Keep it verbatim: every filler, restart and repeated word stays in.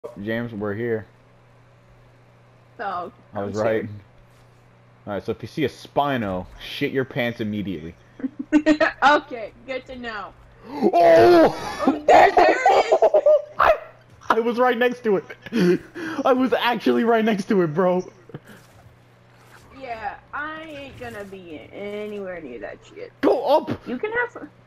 James, we're here. So, I I'm was right. scared. Alright, so if you see a Spino, shit your pants immediately. Okay, good to know. Oh! Oh, there, there it is. I, I was right next to it. I was actually right next to it, bro. Yeah, I ain't gonna be anywhere near that shit. Go up! You can have.